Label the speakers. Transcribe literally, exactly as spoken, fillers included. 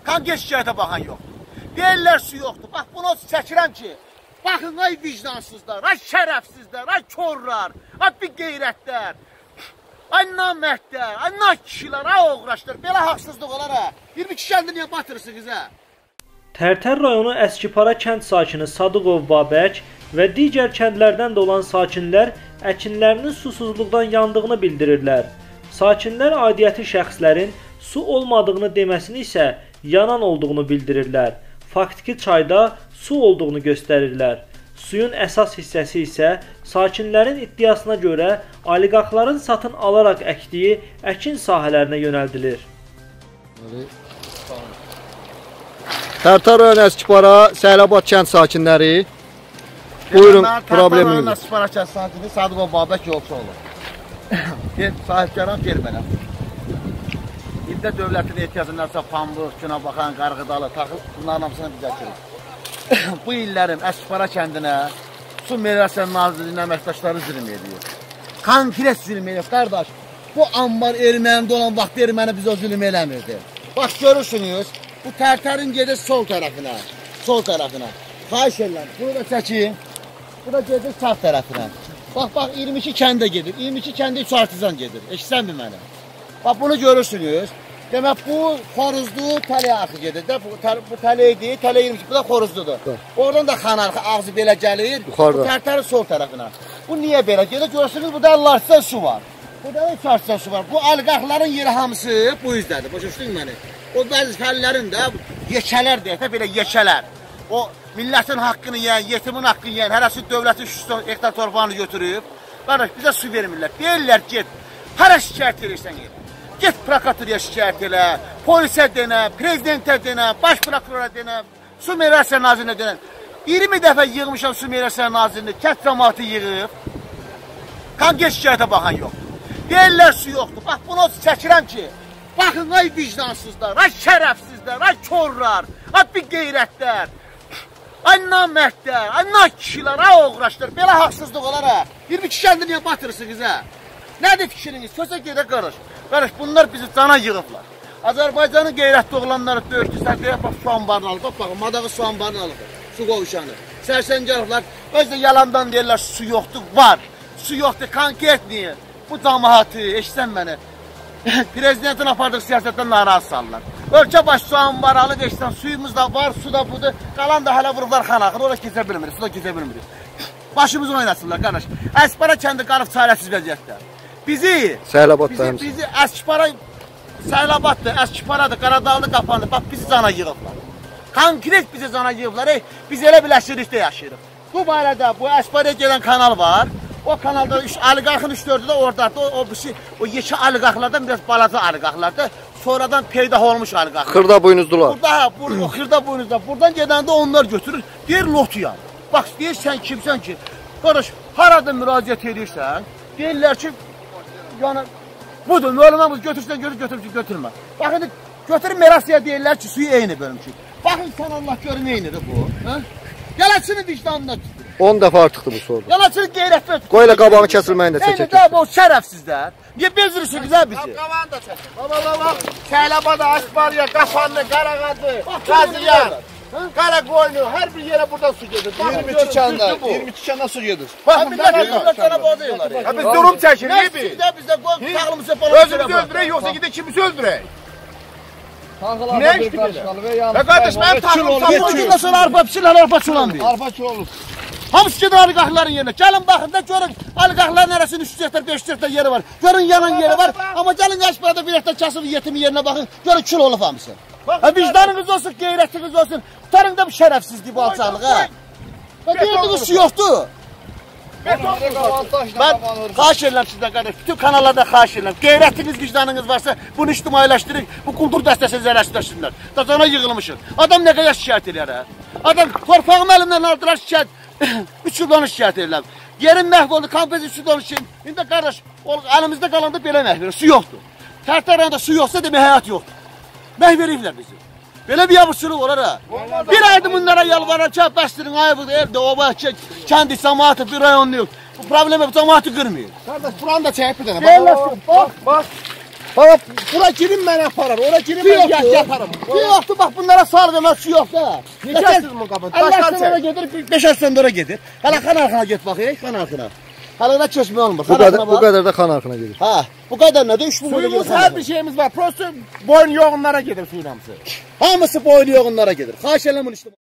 Speaker 1: Hangi şikayətə baxan yoxdur. Deyirlər su yoxdur. Bax bunu çəkirəm ki, baxın ay vicdansızlar, ay şərəfsizlər, ay korlar, ay bir qeyrətlər, ay namərdlər, ay nakişilər, ay oğraşlar. Belə haqsızlıq olar ha. yirmi iki kəndi niyə batırırsınız ha?
Speaker 2: Tərtər rayonu Əskipara kənd sakini Sadıqov Babək və digər kəndlərdən də olan sakinlər əkinlərinin susuzluqdan yandığını bildirirlər. Sakinlər aidiyyəti şəxslərin su olmadığını deməsini isə yanan olduğunu bildirirlər. Faktiki çayda su olduğunu göstərirlər. Suyun əsas hissəsi isə sakinlərin iddiasına görə oliqarxların satın alaraq əkdiyi əkin sahələrinə yönəldilir.
Speaker 3: Tərtər rayonu Əskipara, Səhlabad kənd sakinləri. Buyurun, probleminiz.
Speaker 1: Tərtər rayonu Əskipara kənd sakini Sadıqov Babək yolçu olur. Sahibkaram gel mənə. İldə dövlətin ehtiyacınlarsa pambıq, günə baxan, qarğıdalı, taxıl, bunların hamısını biz əkirik. Bu illərim Əskipara kəndinə Su Meliorasiya Nazirliyinin əməkdaşları zülm ediyor. Konkret zülm ediyor. Qardaş, bu ambar ermənində olan vaxt erməni bizə zülm eləmirdi. Bax, görürsünüz, bu tərtərin gedir sol tərəfinə, sol tərəfinə. Xahiş edirəm, bunu da çəkin, bu da gedir sağ tərəfinə. Bax, bax, iyirmi iki kəndə gedir, iyirmi iki kəndə üç artizan gedir, eşitsənmi mənə? Bax, bunu görürsünüz, demək, bu xoruzlu tələyə axı gedir də, bu, bu tələydi, tələ iyirmi iki, bu da xoruzludur. Oradan da xanar, ağzı belə gəlir, bu tərtərin sol tərəfinə. Bu niyə belə gedir, görürsünüz, bu da lartsan su var, bu da üç artizan su var. Bu oliqarxların yeri hamısı bu yüzdədir, başa düşdün məni? O bəzi fəllərin də yekələr deyək də, belə yekələr. O millətin haqqını yiyən, yetimin haqqını yiyən, hərəsi dövlətin üç yüz hektar torpağını götürüb. Qardaş, bizə su vermirlər. Deyirlər, get, hərə şikayət edirsən yer. Get prokuraturaya şikayət elə, polisə denə, prezidentə denə, baş prokurora denə, Su Meliorasiya Nazirinə denə. iyirmi dəfə yığmışam Su Meliorasiya Nazirini, kənd cəmaatı yığıb. Hangi şikayətə baxan yoxdur. Deyirlər, su yoxdur. Bax, bunu çəkirəm ki, baxın, ay vicdansızlar, ay şərəfsizlər, ay korlar, ay bir qeyrətlər, ay namərdlər, ay nakişilər, ay oğraşlar. Belə haqsızlıq olar ha. iyirmi iki kəndi niyə batırırsınız ha? Nədir fikriniz? Sözə gedə qarış. Qarış, bunlar bizi cana yığıblar. Azərbaycanın qeyrətli oğlanları döyüşdüsən deyə, bax, su ambarını alıb, bax, madağı su ambarını alıb, su qovuşanı. Sərsəngərlər, özdə yalandan deyirlər, su yoxdur, var. Su yoxdur, konkret niyə? Bu cəmaatı, eşitsən məni. Prezidentin apardığı siyasətdən narazı salırlar. Ölkə başı su ambarı alıb, eşitsən, suyumuz da var, su da budur. Qalan da hələ vurublar xanaxır, orada keçə bilmirik, su da keçə bilmirik. Başımızı oynasınlar, qardaş. Əskipara kəndi qalıb çarəsiz vəziyyətdə. Bizi,
Speaker 3: Səhlabadda
Speaker 1: bizi, bizi Əskipara, Səhlabaddır, Əskiparadır, Qaradağlı qapandı, bax, bizi cana yığıblar. Konkret bizi cana yığıblar, ey, biz elə biləşirlikdə yaşayırıq. Bu barədə, bu Əskiparaya gedən kanal var. O kanalda oliqarxın üç dördü də oradadır. O, o, o yekə oliqarxlardan biraz balaca oliqarxlardır. Sonradan peydah olmuş oliqarxlar.
Speaker 3: Xırda buynuzdular.
Speaker 1: Burada, burada, o xırda buynuzda. Buradan gedəndə onlar götürür, deyir lotuyam. Bax, deyir sən kimsən ki, qardaş, harada müraciət edirsən, deyirlər ki, yəni, budur, müəllimə götürsən, görür, götürür, götürmə. Bax, indi götürür Merasiyaya deyirlər ki, suyu eyni bölümçük. Baxın, sən Allah görün eynidir bu. Gələçinin vicdanına tutur.
Speaker 3: on dəfə artıqdır bu soru.
Speaker 1: Yalaçının qeyrətli.
Speaker 3: Qoy elə qabağı kəsilməyin də çəkək.
Speaker 1: Eyni də bu şərəfsizlər. Niyə bezirirsiniz ha bizi?
Speaker 4: Qabanı da çəkin. Baba, baba, Səhlabada, Əskipara, Qafanlı, Qarağadı, Qazıyan, Qaraqoynu, hər bir yerə buradan su gedir.
Speaker 3: iyirmi iki kəndə, iyirmi iki kəndə su gedir.
Speaker 1: Baxın, millət tərəf oradayırlar.
Speaker 4: Ha, biz durum çəkin,
Speaker 1: Nə biz? Bizdə bizdə qoy, sağlımızı falan.
Speaker 4: Özümüzü öldürək, yoxsa gidək kimisi öldürək.
Speaker 3: Nə
Speaker 4: işdir belə? Və qardaş, mənim taxılım
Speaker 1: Bundan sonra arpa pişirlər, arpa çulan deyir.
Speaker 3: Arpa kilo olur.
Speaker 1: Hamısı gedir oliqarxların yerinə. Gəlin baxın da görün, oliqarxların arasında üç yüz hektar, beş yüz hektar yeri var. Görün yanan yeri var. Amma gəlin Əskipərada bir hektar kasıb yetimin yerinə baxın. Görün kül olub hamısı. Ha, vicdanınız olsun, qeyrətiniz olsun. Tutarın da bu şərəfsizliyi, bu alçaqlığa. Və deyirdiniz su yoxdur. Mən xahiş edirəm sizdən qardaş, bütün kanallarda xahiş edirəm. Qeyrətiniz, vicdanınız varsa bunu ictimailəşdirin, bu quldur dəstəsini zərərsizləşsinlər. Dacana yığılmışıq. Adam nə qədər şikayət edir hə? Adam torpağımı əlimdən aldılar şikayət, üç yıl onu şikayət edirəm. Yerin məhv oldu, kompezi üç yıl onu şikayət. İndi qardaş, əlimizdə qalanda belə məhv verir, su yoxdur. Tərtər rayonunda su yoxsa demək həyat yoxdur. Məhv veriblər bizi. Belə bir yavuşçuluq olar ha. Bir aydır bunlara yalvarar ki, bəstirin ayıbıdır, evdə, oba, kəndi, cəmaatı, bir rayonlu yox. Bu problemi bu cəmaatı qırmıyor.
Speaker 4: Qardaş, buranı da çəkib bir dənə.
Speaker 1: Deyirlər, bax, bax.
Speaker 4: Baba bura girin mən aparar. Ora girin mən yaş yaparım.
Speaker 1: Su yoxdur, bax bunlara sal demək su yox da.
Speaker 4: Neçəsiz bu qabın?
Speaker 1: Allah
Speaker 4: Daşdan
Speaker 1: sonra
Speaker 4: çək.
Speaker 1: gedir, beş aslan sonra gedir. Hala xan arxana get baxayım, xan arxana. Hala da keçmək olmur.
Speaker 3: Bu kadar, bu kadar da kan arkına gelir.
Speaker 1: Ha, bu kadar nədir? Üç bu boyda
Speaker 4: Suyumuz
Speaker 1: gedir.
Speaker 4: her bir şeyimiz var. Prosto boyun yoğunlara gelir suyun hamısı.
Speaker 1: Hamısı boylu yoğunlara gedir. Xahiş eləmin işte.